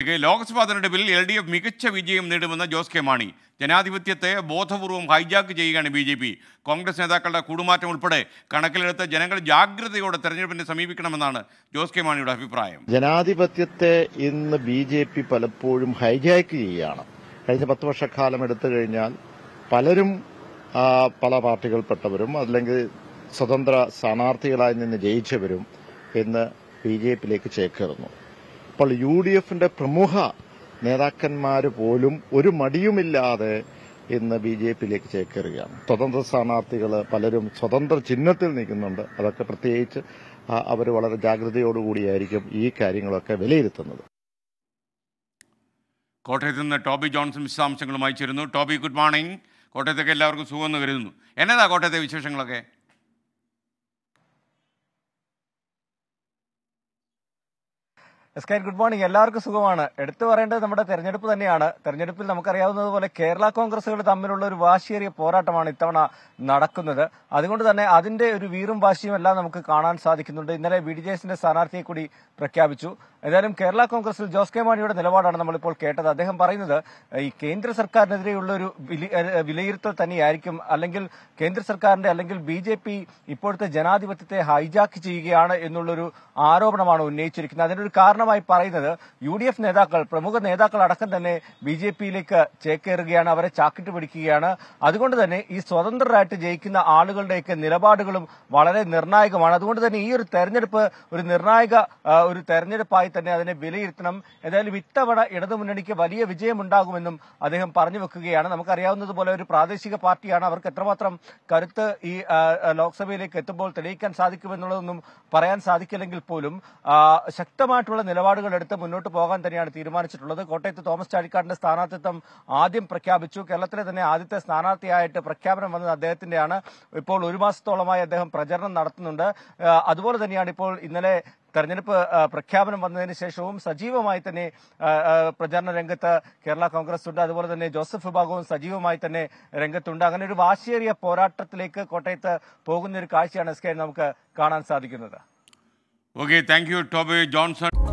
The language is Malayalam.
ലോക്സഭാ തെരഞ്ഞെടുപ്പിൽ LDF മികച്ച വിജയം നേടുമെന്ന് ജോസ് കെ മാണി. ജനാധിപത്യത്തെ ബോധപൂർവം ഹൈജാക്ക് ചെയ്യുകയാണ് BJP. കോൺഗ്രസ് നേതാക്കളുടെ കൂടുമാറ്റം ഉൾപ്പെടെ കണക്കിലെടുത്ത് ജനങ്ങൾ ജാഗ്രതയോടെ തെരഞ്ഞെടുപ്പിനെ സമീപിക്കണമെന്നാണ് ജോസ് കെ മാണിയുടെ അഭിപ്രായം. ജനാധിപത്യത്തെ ഇന്ന് BJP പലപ്പോഴും ഹൈജാക്ക് ചെയ്യുകയാണ്. കഴിഞ്ഞ 10 വർഷക്കാലം എടുത്തു കഴിഞ്ഞാൽ പലരും പല പാർട്ടികൾപ്പെട്ടവരും അല്ലെങ്കിൽ സ്വതന്ത്ര സ്ഥാനാർത്ഥികളായി നിന്ന് ജയിച്ചവരും ഇന്ന് BJPയിലേക്ക് ചേക്കേറുന്നു. അപ്പോൾ UDFന്റെ പ്രമുഖ നേതാക്കന്മാർ പോലും ഒരു മടിയുമില്ലാതെ ഇന്ന് BJPയിലേക്ക് ചേക്കേറുകയാണ്. സ്വതന്ത്ര സ്ഥാനാർത്ഥികൾ പലരും സ്വതന്ത്ര ചിഹ്നത്തിൽ നിൽക്കുന്നുണ്ട്. അതൊക്കെ പ്രത്യേകിച്ച് അവർ വളരെ ജാഗ്രതയോടുകൂടിയായിരിക്കും ഈ കാര്യങ്ങളൊക്കെ വിലയിരുത്തുന്നത്. കോട്ടയത്ത് നിന്ന് ടോബി ജോൺസൺ വിശദാംശങ്ങളുമായി ചേരുന്നു. Toby, good morning. കോട്ടയത്തൊക്കെ എല്ലാവർക്കും സുഖമെന്ന് കരുതുന്നു. എന്നതാ കോട്ടയത്തെ വിശേഷങ്ങളൊക്കെ? Good morning. എല്ലാവർക്കും സുഖമാണ്. എടുത്തു പറയേണ്ടത് നമ്മുടെ തെരഞ്ഞെടുപ്പ് തന്നെയാണ്. തെരഞ്ഞെടുപ്പിൽ നമുക്കറിയാവുന്നതുപോലെ കേരള കോൺഗ്രസുകൾ തമ്മിലുള്ള ഒരു വാശിയേറിയ പോരാട്ടമാണ് ഇത്തവണ നടക്കുന്നത്. അതുകൊണ്ട് തന്നെ അതിന്റെ ഒരു വീറും വാശിയും എല്ലാം നമുക്ക് കാണാൻ സാധിക്കുന്നുണ്ട്. ഇന്നലെ BDJSന്റെ സ്ഥാനാർത്ഥിയെ കൂടി പ്രഖ്യാപിച്ചു. ഏതായാലും കേരള കോൺഗ്രസിൽ ജോസ് കെ മാണിയുടെ നിലപാടാണ് നമ്മളിപ്പോൾ കേട്ടത്. അദ്ദേഹം പറയുന്നത് ഈ കേന്ദ്ര സർക്കാരിനെതിരെയുള്ള ഒരു വിലയിരുത്തൽ തന്നെയായിരിക്കും, അല്ലെങ്കിൽ കേന്ദ്ര സർക്കാരിന്റെ അല്ലെങ്കിൽ BJP ഇപ്പോഴത്തെ ജനാധിപത്യത്തെ ഹൈജാക്ക് ചെയ്യുകയാണ് എന്നുള്ളൊരു ആരോപണമാണ് ഉന്നയിച്ചിരിക്കുന്നത്. അതിനൊരു കാരണമായി പറയുന്നത് UDF നേതാക്കൾ, പ്രമുഖ നേതാക്കൾ അടക്കം തന്നെ BJPയിലേക്ക് ചേക്കേറുകയാണ്, അവരെ ചാക്കിട്ട് പിടിക്കുകയാണ്. അതുകൊണ്ട് തന്നെ ഈ സ്വതന്ത്രരായിട്ട് ജയിക്കുന്ന ആളുകളുടെയൊക്കെ നിലപാടുകളും വളരെ നിർണായകമാണ്. അതുകൊണ്ട് തന്നെ ഈ ഒരു തെരഞ്ഞെടുപ്പ് ഒരു നിർണായക ഒരു തെരഞ്ഞെടുപ്പായി തന്നെ അതിനെ വിലയിരുത്തണം. ഏതായാലും ഇത്തവണ ഇടതുമുന്നണിക്ക് വലിയ വിജയമുണ്ടാകുമെന്നും അദ്ദേഹം പറഞ്ഞു വെക്കുകയാണ്. നമുക്കറിയാവുന്നതുപോലെ ഒരു പ്രാദേശിക പാർട്ടിയാണ്. അവർക്ക് എത്രമാത്രം കരുത്ത് ഈ ലോക്സഭയിലേക്ക് എത്തുമ്പോൾ തെളിയിക്കാൻ സാധിക്കുമെന്നുള്ളതൊന്നും പറയാൻ സാധിക്കില്ലെങ്കിൽ പോലും ശക്തമായിട്ടുള്ള നിലപാടുകൾ എടുത്ത് മുന്നോട്ട് പോകാൻ തന്നെയാണ് തീരുമാനിച്ചിട്ടുള്ളത്. കോട്ടയത്ത് തോമസ് ചാഴിക്കാടിന്റെ സ്ഥാനാർത്ഥിത്വം ആദ്യം പ്രഖ്യാപിച്ചു. കേരളത്തിലെ തന്നെ ആദ്യത്തെ സ്ഥാനാർത്ഥിയായിട്ട് പ്രഖ്യാപനം വന്നത് അദ്ദേഹത്തിന്റെയാണ്. ഇപ്പോൾ 1 മാസത്തോളമായി അദ്ദേഹം പ്രചരണം നടത്തുന്നുണ്ട്. അതുപോലെ തന്നെയാണ് ഇപ്പോൾ ഇന്നലെ തെരഞ്ഞെടുപ്പ് പ്രഖ്യാപനം വന്നതിന് ശേഷവും സജീവമായി തന്നെ പ്രചാരണ രംഗത്ത് കേരള കോൺഗ്രസ് ഉണ്ട്. അതുപോലെ തന്നെ ജോസഫ് വിഭാഗവും സജീവമായി തന്നെ രംഗത്തുണ്ട്. അങ്ങനെ ഒരു വാശിയേറിയ പോരാട്ടത്തിലേക്ക് കോട്ടയത്ത് പോകുന്ന ഒരു കാഴ്ചയാണ് നമുക്ക് കാണാൻ സാധിക്കുന്നത്. Okay, thank you Toby Johnson.